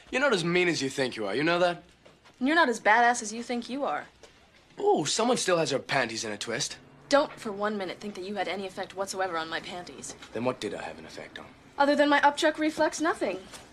You're not as mean as you think you are. You know that? And you're not as badass as you think you are. Ooh, someone still has her panties in a twist. Don't for 1 minute think that you had any effect whatsoever on my panties. Then what did I have an effect on? Other than my upchuck reflex, nothing.